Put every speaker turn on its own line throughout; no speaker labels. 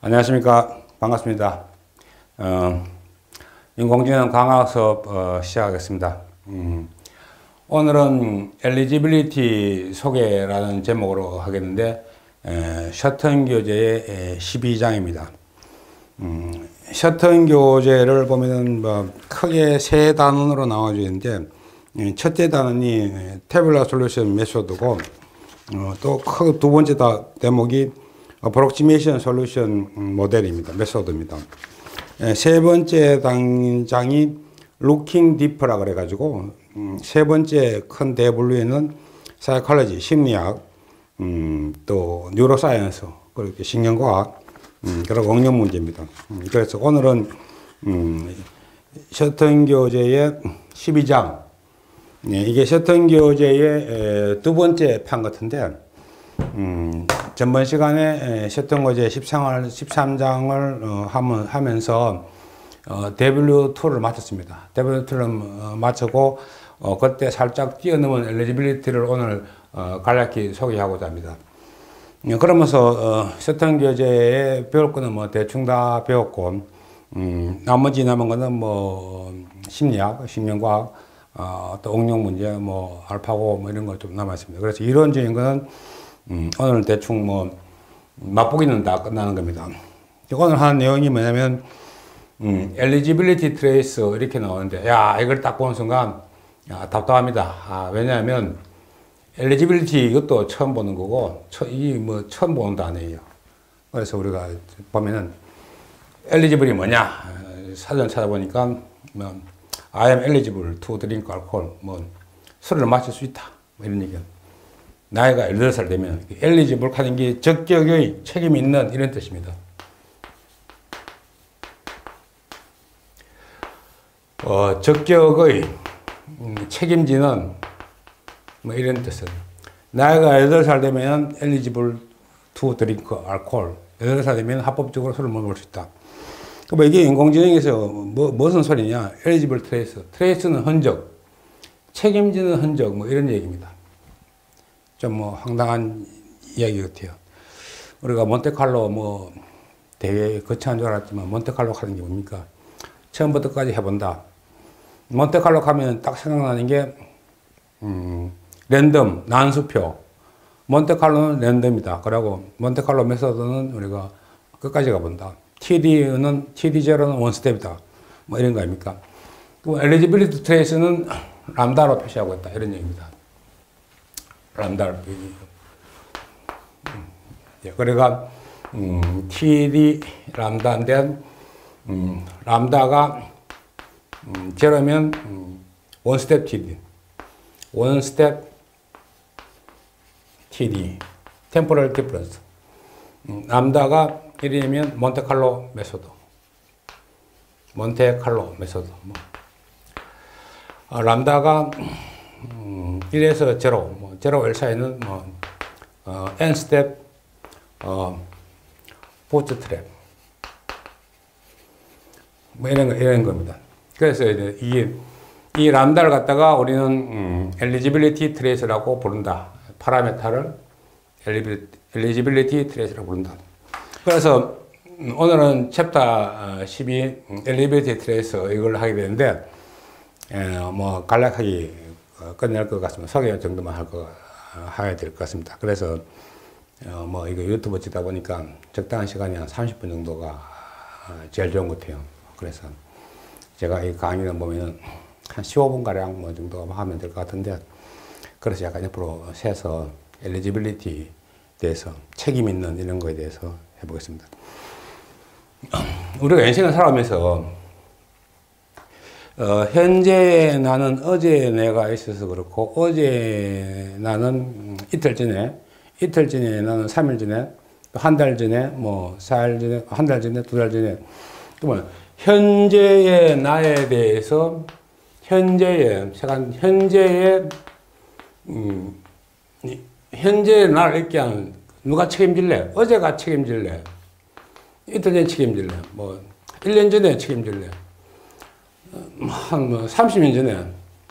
안녕하십니까. 반갑습니다. 인공지능 강화 수업 시작하겠습니다. 오늘은 엘리지빌리티 소개라는 제목으로 하겠는데 셔튼 교재의 12장입니다. 셔튼 교재를 보면은 크게 세 단원으로 나와져 있는데 첫째 단원이 태블러 솔루션 메소드고 또 두 번째 대목이 어프록시메이션 솔루션 모델입니다. 메소드입니다. 세 번째 단장이 루킹 디프라 그래가지고 세 번째 큰 대분류에는 사이콜로지, 심리학, 또 뉴로사이언스, 그리고 신경과학, 그리고 응용 문제입니다. 그래서 오늘은 셔튼 교재의 12장, 이게 셔튼 교재의 두 번째 판 같은데 전번 시간에 셔튼 교재 13장을 하면서 W2를 마쳤습니다. W2를 마치고 그때 살짝 뛰어넘은 엘리지빌리티를 오늘 간략히 소개하고자 합니다. 그러면서 셔튼 교재에 배울 거는 뭐 대충 다 배웠고 나머지 남은 거는 뭐 심리학, 신경과학, 또 응용 문제, 뭐 알파고 뭐 이런 거 좀 남아 있습니다. 그래서 이론적인 거는 오늘 대충 뭐 맛보기는 다 끝나는 겁니다. 오늘 하는 내용이 뭐냐면 eligibility trace 이렇게 나오는데 야 이걸 딱 보는 순간 답답합니다. 왜냐하면 eligibility 이것도 처음 보는 거고 이게 뭐 처음 보는 단어예요. 그래서 우리가 보면은 eligible이 뭐냐 사전 찾아보니까 뭐 I am eligible to drink alcohol 뭐 술을 마실 수 있다 뭐 이런 얘기야. 나이가 18살 되면 엘리지블 하는 게 적격의 책임이 있는 이런 뜻입니다. 적격의 책임지는 뭐 이런 뜻은 나이가 18살 되면 eligible to drink alcohol 18살 되면 합법적으로 술을 먹을 수 있다. 그럼 이게 인공지능에서 무슨 소리냐? eligible trace. trace는 흔적, 책임지는 흔적 뭐 이런 얘기입니다. 좀 뭐 황당한 이야기 같아요. 우리가 몬테칼로 뭐 대회 거창한 줄 알았지만 몬테칼로 하는 게 뭡니까? 처음부터까지 해본다. 몬테칼로 가면 딱 생각나는 게 랜덤, 난수표. 몬테칼로는 랜덤이다. 그리고 몬테칼로 메소드는 우리가 끝까지 가본다. TD0는 원스텝이다. 뭐 이런 거 아닙니까? 또 엘리지빌리티 트레이스는 람다로 표시하고 있다. 이런 얘기입니다. 람다를 그러니까 TD 람다인데 람다가 제로면 원스텝 TD 원스텝 TD 템포럴 디퍼런스 람다가 1이면 몬테칼로 메소드 람다가 1에서 0, 0, 1 사이는 n 스텝 보트트랩 뭐 이런 겁니다. 그래서 이제 이 람다를 갖다가 우리는 eligibility trace라고 부른다. 파라메타를 eligibility trace라고 부른다. 그래서 오늘은 챕터 12 eligibility trace 이걸 하게 되는데 뭐 간략하게 끝낼 것 같습니다. 소개 정도만 해야 될 것 같습니다. 그래서 뭐 이거 유튜브 찍다 보니까 적당한 시간이 한 30분 정도가 제일 좋은 것 같아요. 그래서 제가 이 강의를 보면은 한 15분 가량 뭐 정도 하면 될 것 같은데 그래서 약간 옆으로 세서 엘리지빌리티 대해서 책임 있는 이런 거에 대해서 해보겠습니다. 우리가 인생을 살아가면서 현재 나는 어제 내가 있어서 그렇고 어제 나는 이틀 전에 나는 3일 전에 또 한 달 전에 뭐 4일 전에 한 달 전에 2달 전에 또 뭐 현재의 나에 대해서 현재의 나를 있게 한 누가 책임질래? 어제가 책임질래? 이틀 전에 책임질래? 뭐 1년 전에 책임질래? 한 30년 전에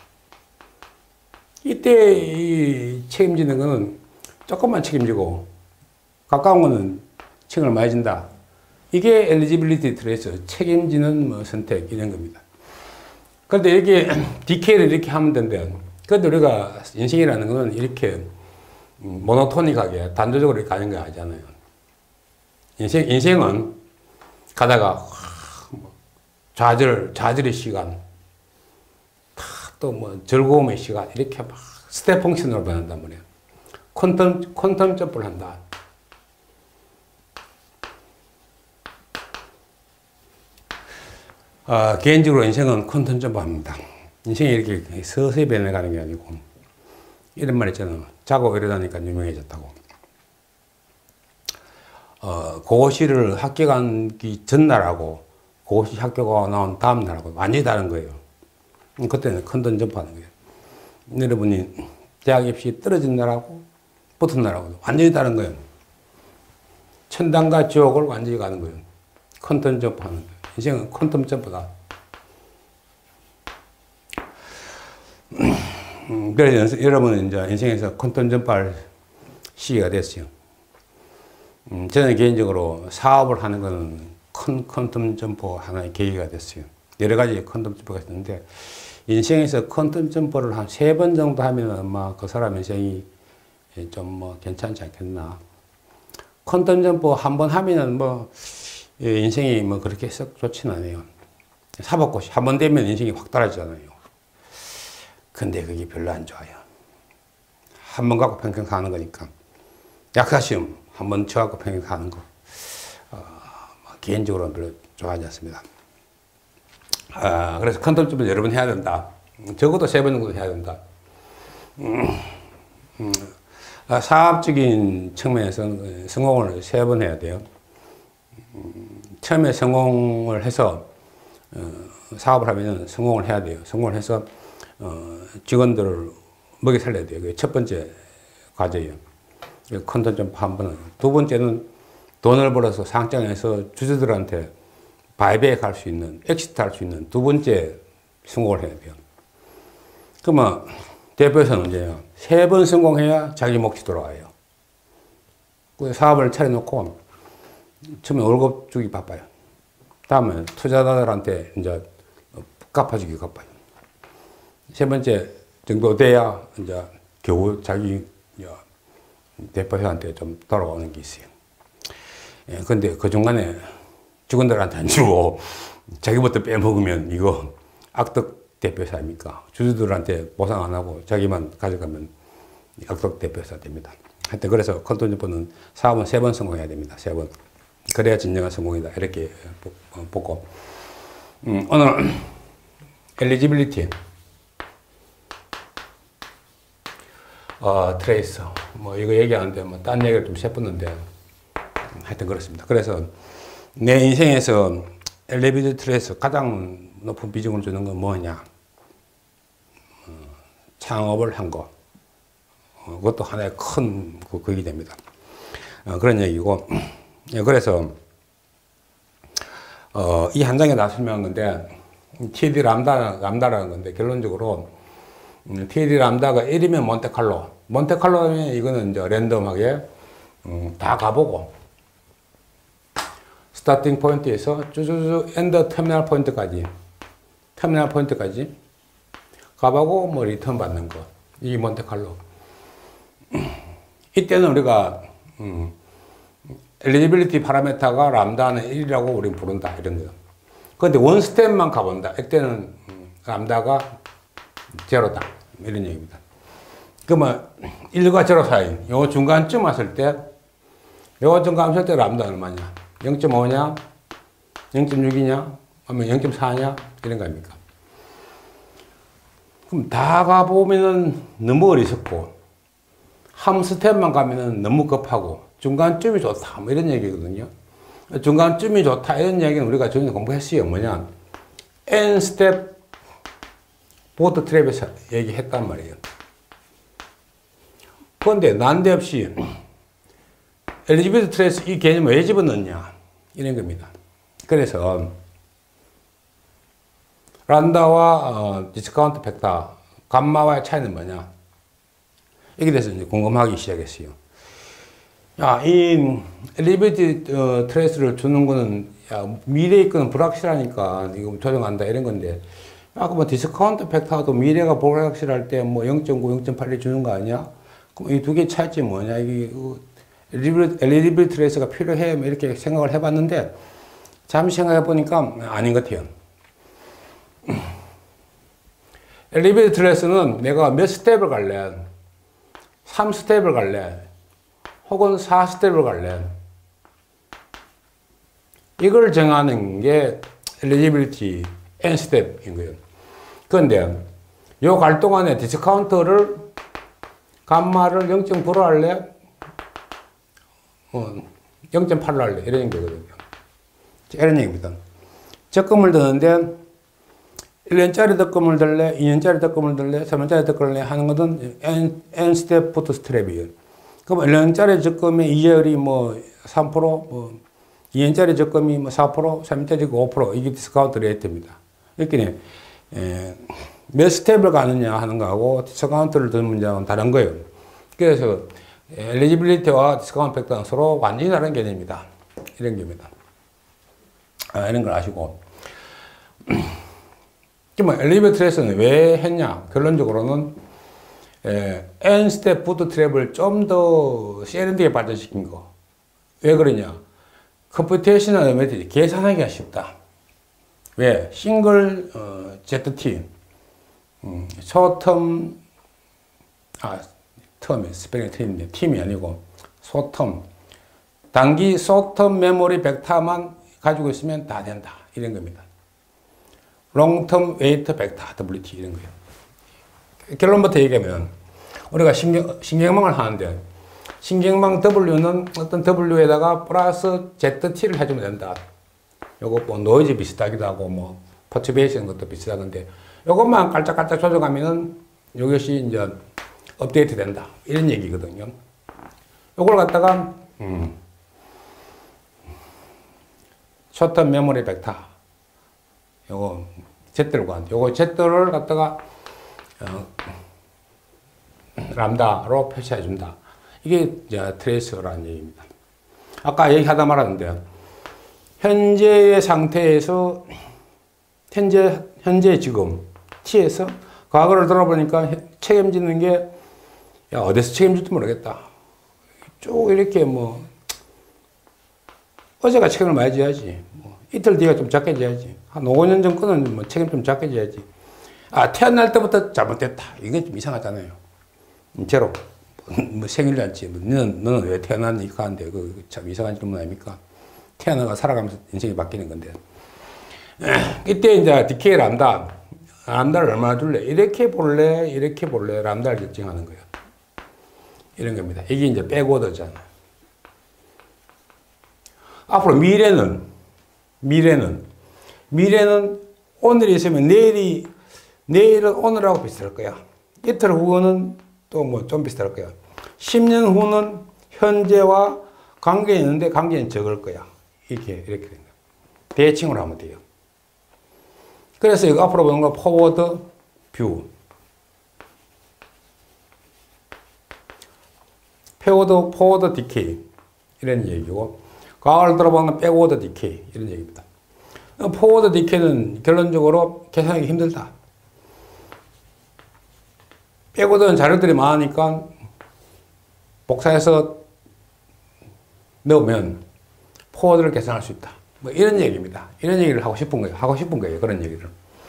이때 이 책임지는 거는 조금만 책임지고 가까운 거는 책임을 많이 진다. 이게 엘리지빌리티 트레이스, 책임지는 뭐 선택 이런 겁니다. 그런데 이게 디케이를 이렇게 하면 된대. 그런데 우리가 인생이라는 거는 이렇게 모노토닉하게 단조적으로 이렇게 가는 거 아니잖아요. 인생은 가다가 좌절의 시간, 또 뭐 즐거움의 시간 이렇게 막 스텝 펑션으로 변한단 말이에요. 퀀텀 점프를 한다. 개인적으로 인생은 퀀텀 점프합니다. 인생이 이렇게 서서히 변해가는 게 아니고 이런 말 있잖아요. 자고 일어나니까 유명해졌다고. 고고시를 합격하기 전날하고 고고시 합격하고 나온 다음날하고 완전히 다른 거예요. 그때는 퀀텀 점프하는 거예요. 여러분이 대학 입시 떨어진 날하고 붙은 날하고 완전히 다른 거예요. 천당과 지옥을 완전히 가는 거예요. 퀀텀 점프하는 거예요. 인생은 퀀텀 점프다. 그래서 여러분은 이제 인생에서 퀀텀 점프할 시기가 됐어요. 저는 개인적으로 사업을 하는 것은 큰 퀀텀 점프 하나의 계기가 됐어요. 여러 가지 퀀텀 점프가 있는데 인생에서 퀀텀 점프를 한 3번 정도 하면 아마 그 사람 인생이 좀 뭐 괜찮지 않겠나. 퀀텀 점프 한 번 하면은 뭐 인생이 뭐 그렇게 썩 좋진 않아요. 사법고시 한 번 되면 인생이 확 달라지잖아요. 근데 그게 별로 안 좋아요. 한 번 갖고 평생 사는 거니까. 약사시험 한 번 쳐갖고 평생 사는 거. 개인적으로는 별로 좋아하지 않습니다. 그래서 퀀텀 점프를 여러 번 해야 된다. 적어도 3번 정도 해야 된다. 사업적인 측면에서는 성공을 3번 해야 돼요. 처음에 성공을 해서 사업을 하면 성공을 해야 돼요. 성공을 해서 직원들을 먹여 살려야 돼요. 그게 첫 번째 과제예요. 퀀텀 점프 한 번은. 두 번째는 돈을 벌어서 상장해서 주주들한테 바이백 할 수 있는, 엑시트 할 수 있는 두 번째 성공을 해야 돼요. 그러면 대표에서는 이제 3번 성공해야 자기 몫이 돌아와요. 그 사업을 차려놓고 처음에 월급 주기 바빠요. 다음에 투자자들한테 이제 갚아주기 바빠요. 3번째 정도 돼야 이제 겨우 자기 대표한테 좀 돌아오는 게 있어요. 근데 그 중간에 직원들한테 안 주고 자기부터 빼먹으면 이거 악덕 대표사 아닙니까? 주주들한테 보상 안 하고 자기만 가져가면 악덕 대표사 됩니다. 하여튼 그래서 퀀텀 점프는 사업은 3번 성공해야 됩니다. 3번. 그래야 진정한 성공이다. 이렇게 보고. 오늘 엘리지빌리티 트레이스 뭐 이거 얘기하는데 뭐 딴 얘기를 좀 세웠는데 하여튼 그렇습니다. 그래서 내 인생에서 엘리베이터 트레이스 가장 높은 비중을 주는 건 뭐냐? 창업을 한 거. 그것도 하나의 큰 그게 됩니다. 그런 얘기고. 그래서 이 한 장에 다 설명한 건데 TD 람다라는 건데 결론적으로 TD 람다가 1이면 몬테칼로면 이거는 이제 랜덤하게 다 가보고 스타팅 포인트에서 쭈쭈쭈 엔더 터미널 포인트까지 가보고 뭐 리턴 받는 거. 이게 몬테칼로. 이때는 우리가 엘리지빌리티 파라메타가 람다는 1이라고 우리는 부른다 이런 거예요. 그런데 원 스텝만 가본다. 이때는 람다가 제로다 이런 얘기입니다. 그러면 1과 제로 사이 요 중간쯤 왔을 때 람다 얼마냐? 0.5냐? 0.6이냐? 아니면 0.4냐? 이런 거 아닙니까? 그럼 다 가보면은 너무 어리석고, 한 스텝만 가면은 너무 급하고, 중간쯤이 좋다. 뭐 이런 얘기거든요. 중간쯤이 좋다. 이런 얘기는 우리가 전에 공부했어요. 뭐냐? N 스텝 보트 트랩에서 얘기했단 말이에요. 그런데 난데없이 엘리지빌리티 트레이스 이 개념을 왜 집어넣냐 이런 겁니다. 그래서 란다와 디스카운트 팩터 감마와의 차이는 뭐냐 이게 대해서 이제 궁금하기 시작했어요. 이 엘리베이터 트레이스를 주는 거는 미래의 거는 불확실하니까 이거 조정한다 이런 건데, 아까 뭐 디스카운트 팩터도 미래가 불확실할 때 뭐 0.9, 0.8을 주는 거 아니야? 그럼 이 두 개 차이점이 뭐냐? 이게 엘리베이터 트레이스가 필요해? 뭐 이렇게 생각을 해봤는데, 잠시 생각해 보니까 아닌 것 같아요. 엘리베이터 트레이스는 내가 몇 스텝을 갈래? 3스텝을 갈래? 혹은 4스텝을 갈래? 이걸 정하는 게 엘리지빌리티 N스텝인 거예요. 그런데 요 갈 동안에 디스카운트를 감마를 0.9로 할래? 0.8로 할래? 이런 거거든요. 이런 얘기입니다. 적금을 드는데 1년짜리 적금을 들래? 2년짜리 적금을 들래? 3년짜리 적금을 들래? 하는 것은 N스텝 부트스트랩이에요. 그럼 1년짜리 적금의 이자율이 뭐 3%, 뭐 2년짜리 적금이 뭐 4%, 3년짜리 적금 5%, 이게 디스카운트 레이트입니다. 이렇게 몇 스텝을 가느냐 하는 거하고 디스카운트를 드는 문제는 다른 거예요. 그래서 엘리지빌리티와 디스카운트 팩터는 서로 완전히 다른 개념입니다. 이런 겁니다. 이런 걸 아시고. 그러면 엘리베이터 트레이스는 왜 했냐? 결론적으로는 N스텝 부트트랩을 좀 더 세련되게 발전시킨 거. 왜 그러냐? 컴퓨테이셔널 메시지 계산하기가 쉽다. 왜? 싱글 ZT 소텀 텀이 스펠링 틀린데 팀이 아니고 소텀 단기 소텀 메모리 벡터만 가지고 있으면 다 된다. 이런 겁니다. 롱텀 웨이트 벡터 WT 이런 거예요. 결론부터 얘기하면 우리가 신경망을 하는데 신경망 W는 어떤 W에다가 플러스 ZT를 해주면 된다. 요거 뭐 노이즈 비슷하기도 하고 뭐 퍼튜베이션 것도 비슷하던데 요것만 깔짝깔짝 조정하면은 이것이 이제 업데이트 된다. 이런 얘기거든요. 요걸 갖다가 숏텀 메모리 벡터 요거 Z를 구한다. 요거 Z를 갖다가 람다로 표시해 준다. 이게 이제 트레이스라는 얘기입니다. 아까 얘기하다 말았는데 현재의 상태에서 현재 지금 T에서 과거를 돌아보니까 책임지는 게 야, 어디서 책임질지 모르겠다. 쭉 이렇게 뭐 어제가 책임을 많이 져야지. 뭐 이틀 뒤가 좀 작게 져야지. 한 5년 전 거는 뭐 책임 좀 작게 져야지. 태어날 때부터 잘못됐다. 이게 좀 이상하잖아요. 제로. 뭐 생일잔치. 너는 왜 태어났니? 이거 하는데, 참 이상한 질문 아닙니까? 태어나가 살아가면서 인생이 바뀌는 건데. 이때 이제 디케이 람다를 얼마나 줄래? 이렇게 볼래? 이렇게 볼래? 람다를 결정하는 거예요. 이런 겁니다. 이게 이제 백오더잖아. 앞으로 미래는 오늘이 있으면 내일은 오늘하고 비슷할 거야. 이틀 후는 또 뭐 좀 비슷할 거야. 10년 후는 현재와 관계 있는데 관계는 적을 거야. 이렇게 된다. 대칭으로 하면 돼요. 그래서 이거 앞으로 보는 거 포워드 뷰. 포워드 디케이. 이런 얘기고, 과거를 들어보는 건 백워드 디케이. 이런 얘기입니다. 포워드 디케이는 결론적으로 계산하기 힘들다. 백워드는 자료들이 많으니까 복사해서 넣으면 포워드를 계산할 수 있다. 뭐 이런 얘기입니다. 이런 얘기를 하고 싶은 거예요. 그런 얘기를.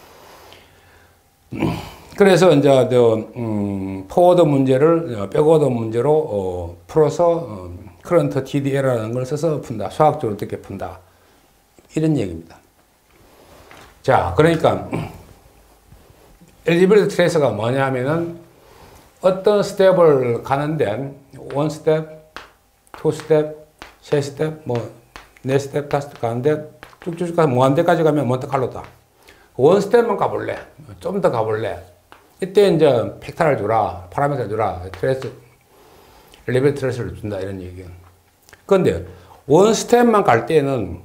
그래서 이제 포워드 문제를 백워드 문제로 풀어서 커런트 TDL이라는 걸 써서 푼다. 수학적으로 어떻게 푼다. 이런 얘기입니다. 자, 그러니까 엘리베이터 트레이서가 뭐냐 하면은 어떤 스텝을 가는데 1스텝, 2스텝, 3스텝, 뭐 4스텝, 5스텝 가는데 쭉쭉 가서 무한대까지 가면 몬테칼로다. 1스텝만 가볼래? 좀 더 가볼래? 이때 이제 팩터를 주라, 파라미터를 주라, 엘리베이터 트레이서를 준다 이런 얘기예요. 그런데 1스텝만 갈 때는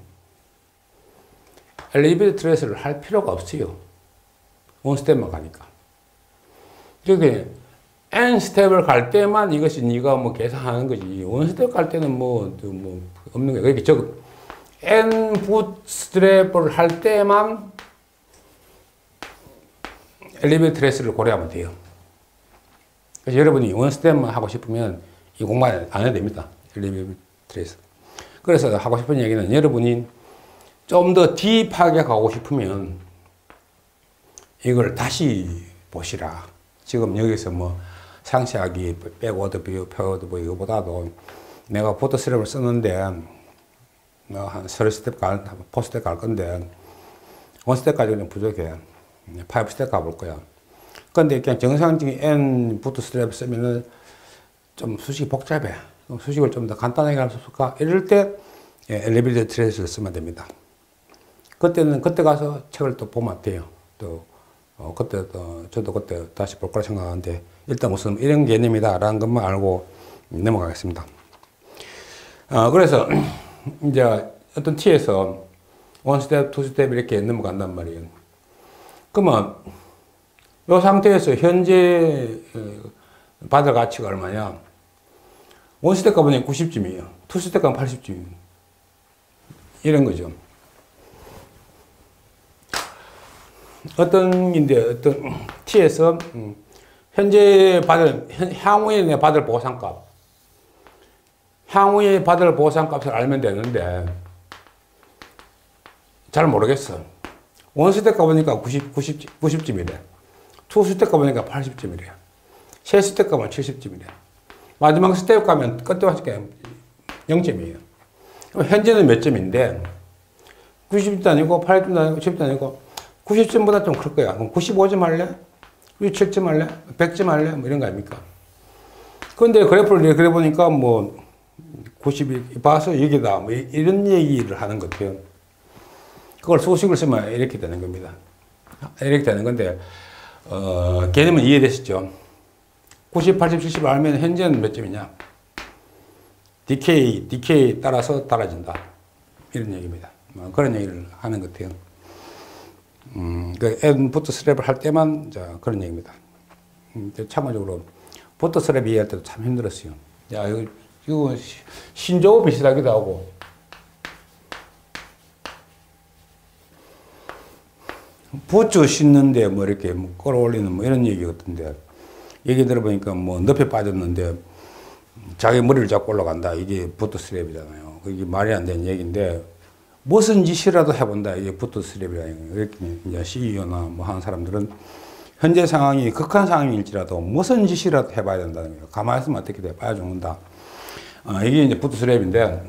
엘리베이터 트레이서를 할 필요가 없어요. 1스텝만 가니까. 그러니까 N 스텝을 갈 때만 이것이 네가 뭐 계산하는 거지. 원 스텝 갈 때는 뭐 없는 거야. 그러니까 N 부트스트랩을 할 때만 엘리베이터 트레이스를 고려하면 돼요. 그래서 여러분이 원 스텝만 하고 싶으면 이 공간 안 해도 됩니다. 엘리베이터 트레이스. 그래서 하고 싶은 얘기는 여러분이 좀 더 딥하게 가고 싶으면 이걸 다시 보시라. 지금 여기서 뭐 상세하게 백워드 뷰, 패워드 뷰 이거보다도 내가 부트스트랩을 쓰는데 한 30스텝 갈, 4스텝 갈 건데 1스텝까지 그냥 부족해. 5스텝 가볼 거야. 근데 그냥 정상적인 N 부트스트랩 쓰면은 좀 수식이 복잡해. 수식을 좀 더 간단하게 할 수 없을까? 이럴 때 엘리베이터 트레이스를 쓰면 됩니다. 그때는 그때 가서 책을 또 보면 돼요. 또 그때 저도 그때 다시 볼 거라 생각하는데 일단 무슨 이런 개념이다라는 것만 알고 넘어가겠습니다. 그래서 이제 어떤 T에서 1스텝, 2스텝 이렇게 넘어간단 말이에요. 그러면 이 상태에서 현재 받을 가치가 얼마냐? 1스텝 가보니 90점이에요. 2스텝 가면 80점이에요. 이런 거죠. 어떤 T에서 현재 향후에 내 받을 보상값, 향후에 받을 보상값을 알면 되는데 잘 모르겠어. 1스텝 가보니까 90점이래. 2스텝 가보니까 80점이래. 3스텝 가면 70점이래. 마지막 스텝 가면 끝에 0점이에요. 현재는 몇 점인데 90점도 아니고 80점도 아니고 70점도 아니고 90점보다 좀 클 거야. 그럼 95점 할래? 97점 할래? 100점 할래? 뭐 이런 거 아닙니까? 근데 그래프를 그래 보니까 뭐 90이 봐서 여기다 뭐 이런 얘기를 하는 것 같아요. 그걸 수식을 쓰면 이렇게 되는 겁니다. 이렇게 되는 건데 개념은 이해되시죠? 90, 80, 70 알면 현재는 몇 점이냐? 디케이 따라서 달라진다. 이런 얘기입니다. 그런 얘기를 하는 것 같아요. 그 N 부트스트랩을 할 때만 그런 얘기입니다. 참고적으로 부트스트랩 이해할 때도 참 힘들었어요. 야, 이거 신조어 비슷하기도 하고. 부츠 씻는데 뭐 이렇게 뭐 끌어올리는 뭐 이런 얘기 같은데, 얘기 들어보니까 뭐 늪에 빠졌는데 자기 머리를 잡고 올라간다. 이게 부트스트랩이잖아요. 이게 말이 안 되는 얘기인데, 무슨 짓이라도 해본다. 이게 부트스트랩이라는 거예요. 이렇게 이제 CEO나 뭐 하는 사람들은 현재 상황이 극한 상황일지라도 무슨 짓이라도 해봐야 된다는 거예요. 가만히 있으면 어떻게 돼? 빠져 죽는다. 이게 이제 부트스트랩인데,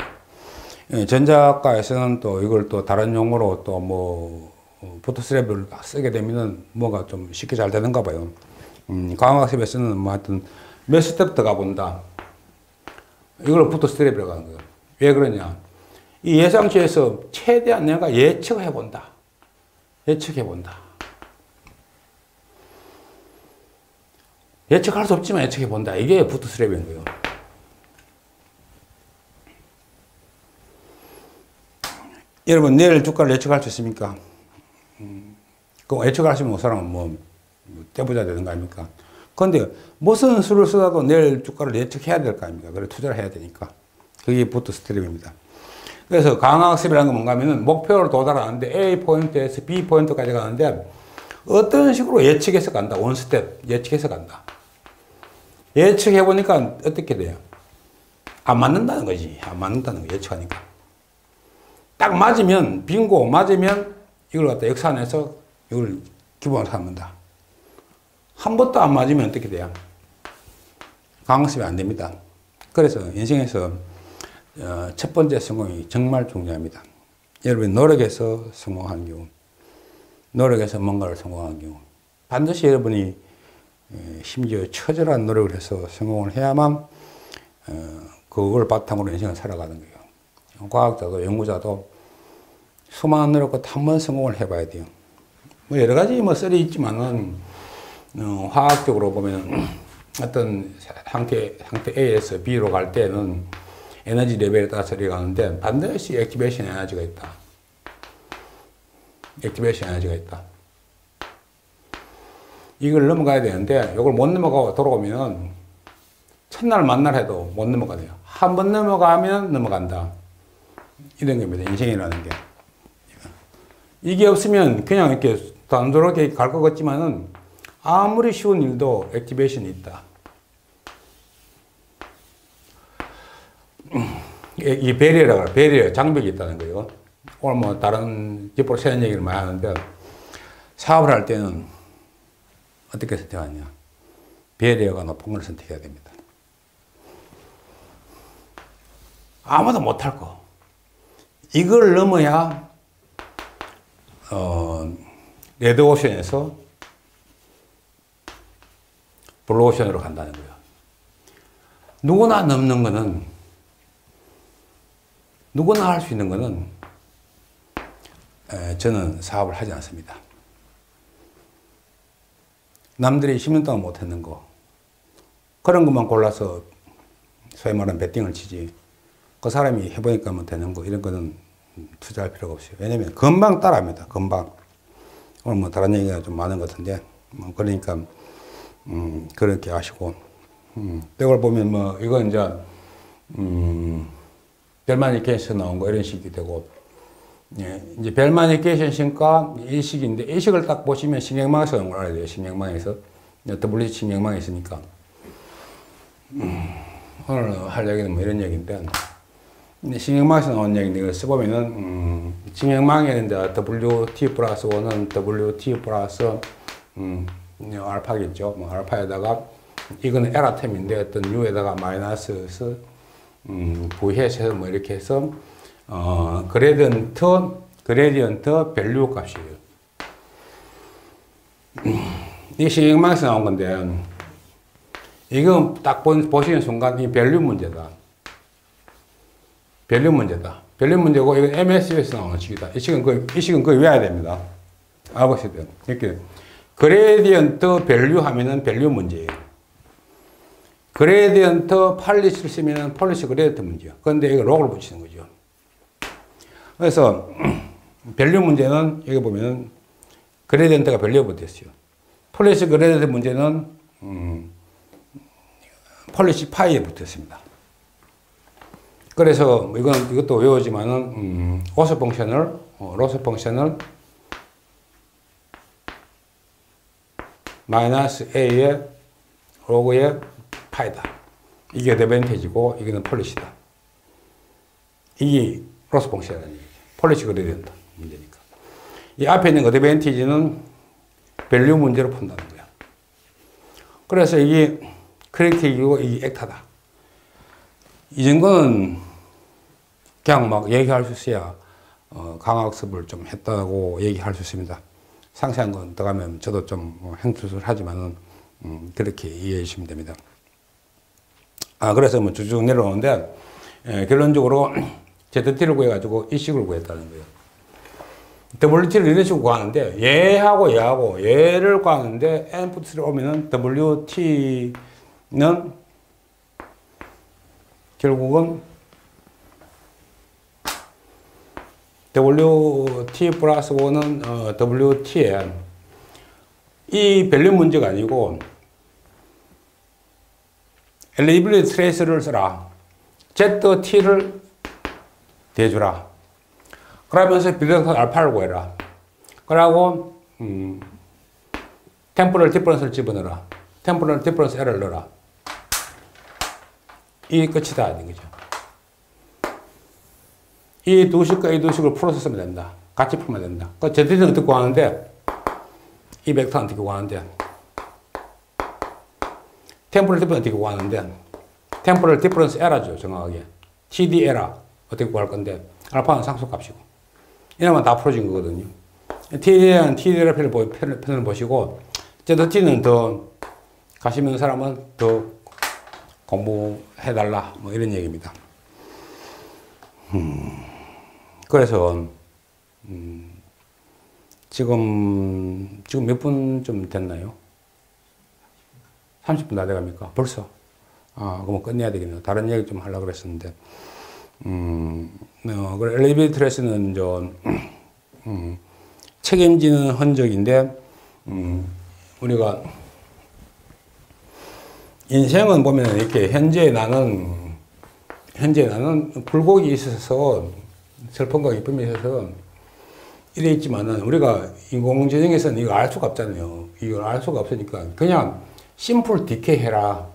전자학과에서는 또 이걸 또 다른 용어로 또 뭐 부트스트랩을 쓰게 되면은 뭐가 좀 쉽게 잘 되는가 봐요. 과학학습에서는 뭐 하여튼 몇 스텝부터 가본다. 이걸 부트스트랩이라고 하는 거예요. 왜 그러냐? 이 예상치에서 최대한 내가 예측해본다. 예측해본다. 예측할 수 없지만 예측해본다. 이게 부트스트랩인 거예요. 여러분, 내일 주가를 예측할 수 있습니까? 그 예측하시면 그 사람은 뭐 떼부자 되는 거 아닙니까? 그런데 무슨 수를 쓰다도 내일 주가를 예측해야 될 거 아닙니까? 그래, 투자를 해야 되니까. 그게 부트스트랩입니다. 그래서 강학습이라는 건 뭔가 하면은 목표를 도달하는데 A 포인트에서 B 포인트까지 가는데 어떤 식으로 예측해서 간다. 원스텝 예측해서 간다. 예측해보니까 어떻게 돼요? 안 맞는다는 거지. 안 맞는다는 거 예측하니까. 딱 맞으면, 빙고 맞으면 이걸 갖다 역산해서 이걸 기본으로 삼는다. 한 번도 안 맞으면 어떻게 돼요? 강학습이 안 됩니다. 그래서 인생에서 첫 번째 성공이 정말 중요합니다. 여러분이 노력해서 성공하는 경우, 노력해서 뭔가를 성공하는 경우, 반드시 여러분이 심지어 처절한 노력을 해서 성공을 해야만 그걸 바탕으로 인생을 살아가는 거예요. 과학자도 연구자도 수많은 노력 끝에 한 번 성공을 해봐야 돼요. 뭐 여러 가지 뭐 썰이 있지만은 화학적으로 보면 어떤 상태 A에서 B로 갈 때는 에너지 레벨에 따라서 이렇게 가는데 반드시 액티베이션 에너지가 있다. 액티베이션 에너지가 있다. 이걸 넘어가야 되는데 이걸 못 넘어가고 돌아오면 첫날 만날 해도 못 넘어가요. 한 번 넘어가면 넘어간다. 이런 겁니다. 인생이라는 게. 이게 없으면 그냥 이렇게 단조롭게 갈 것 같지만은 아무리 쉬운 일도 액티베이션이 있다. 이 베리어라고 해요. 베리어, 장벽이 있다는 거예요. 오늘 뭐 다른 집으로 새는 얘기를 많이 하는데 사업을 할 때는 어떻게 선택하냐. 베리어가 높은 걸 선택해야 됩니다. 아무도 못할 거. 이걸 넘어야 레드오션에서 블루오션으로 간다는 거예요. 누구나 넘는 거는, 누구나 할 수 있는 거는 저는 사업을 하지 않습니다. 남들이 10년 동안 못했는 거, 그런 것만 골라서 소위 말하는 베팅을 치지, 그 사람이 해보니까 뭐 되는 거, 이런 거는 투자할 필요가 없어요. 왜냐면 금방 따라합니다. 금방. 오늘 뭐 다른 얘기가 좀 많은 것 같은데, 그러니까 그렇게 아시고, 이걸 보면 뭐 이건 이제 벨마니케이션 나온 거 이런 식이 되고, 예, 이제 벨마니케이션 신과 일식인데, 일식을 딱 보시면 신경망에서 나온 걸 알아야 돼요. 신경망에서. WC 신경망이 있으니까. 오늘 할 얘기는 뭐 이런 얘기인데, 신경망에서 나온 얘기인데, 이걸 써보면은, 신경망에는 이제 WT 플러스 1은 WT 플러스, 알파겠죠. 뭐 알파에다가, 이거는 에라템인데, 어떤 U에다가 마이너스, V해서 뭐 이렇게 해서, 그레디언트 밸류 값이에요. 이 신경망에서 나온 건데, 이건 딱 보시는 순간 이 밸류 문제다. 밸류 문제다. 밸류 문제고, 이건 MSU에서 나오는 식이다. 이 식은 거의 외워야 됩니다. 알고 있어야 돼요. 이렇게. 그레디언트 밸류 하면은 밸류 문제예요. 그레디언트 폴리시를 쓰면은 폴리시 그레디언트 문제예요. 그런데 이거 로그를 붙이는 거죠. 그래서 밸류 문제는 여기 보면은 그레디언트가 밸류에 붙었어요. 폴리시 그레디언트 문제는 폴리시 파이에 붙었습니다. 그래서 이것도 외우지만은 로스 펑션을 마이너스 a의 로그의 파이다. 이게 어드밴티지고 이거는 폴리시다. 이게 로스 펑션이라는 얘기죠. 폴리시 그레디언트 문제니까. 이 앞에 있는 어드밴티지는 밸류 문제로 푼다는 거야. 그래서 이게 크리틱이고 이게 액타다. 이 정도는 그냥 막 얘기할 수 있어야 강학습을 좀 했다고 얘기할 수 있습니다. 상세한 건 더 가면 저도 좀 행투를 하지만은 그렇게 이해해 주시면 됩니다. 그래서 뭐 쭉쭉 내려오는데, 결론적으로 ZT를 구해가지고 이 식을 구했다는 거예요. WT를 이런 식으로 구하는데, 얘를 구하는데, input를 오면은 WT는 결국은 WT 플러스 1은 WT에 이 밸류 문제가 아니고 엘리빌리티 트레이스를 써라. ZT를 대주라. 그러면서 비례동산 알파를 구해라. 그러고 템포럴 디퍼런스를 집어넣어라. 템포럴 디퍼런스 L을 넣어라. 이 끝이다 하는 거죠. 이 두 식과 이 두 식을 풀어서 쓰면 된다. 같이 풀면 된다. 그 ZT는 어떻게 구하는데, 이 벡터는 어떻게 구하는데, 템포럴 디퍼런스 어떻게 구하는데, 템포럴 디퍼런스 에러죠, 정확하게. TD 에러 어떻게 구할 건데, 알파는 상수값이고. 이러면 다 풀어진 거거든요. TD는 TD의 편을 보시고, ZT는 더 가시는 사람은 더 공부해달라. 뭐 이런 얘기입니다. 그래서, 지금 몇 분 됐나요? 30분 다 돼갑니까? 벌써? 그럼 끝내야 되겠네요. 다른 얘기 좀 하려고 그랬었는데. 엘리베이터 트레이스는 책임지는 흔적인데, 우리가 인생은 보면 이렇게 현재 나는 굴곡이 있어서 슬픔과 기쁨이 있어서 이래 있지만은 우리가 인공지능에서는 이거 알 수가 없잖아요. 이걸 알 수가 없으니까 그냥 심플 디케이 해라.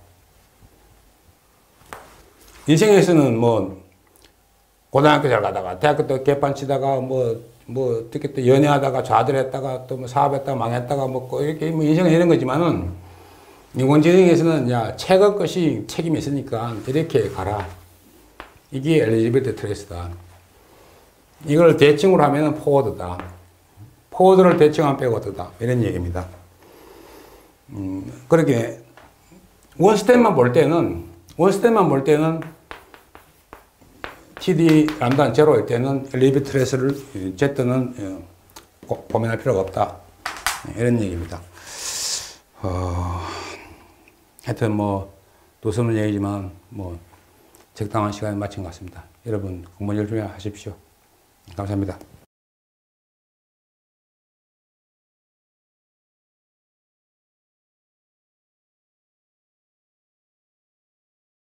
인생에서는 뭐 고등학교 잘 가다가 대학교 때 개판 치다가 뭐 어떻게 또 연애하다가 좌절했다가 또 뭐 사업했다가 망했다가 뭐 이렇게 뭐 인생은 이런 거지만은 인공지능에서는 야 최고 것이 책임이 있으니까 이렇게 가라. 이게 엘리자베트 트레이스다. 이걸 대칭으로 하면은 포워드다. 포워드를 대칭하면 백워드다. 이런 얘기입니다. 그렇게 원스텝만 볼 때는 TD 람다는 제로일 때는 엘리베이터 트레이스를 Z는 고민할 필요가 없다. 이런 얘기입니다. 하여튼 뭐 도서는 얘기지만 뭐 적당한 시간에 마친 것 같습니다. 여러분 공부 열심히 하십시오. 감사합니다.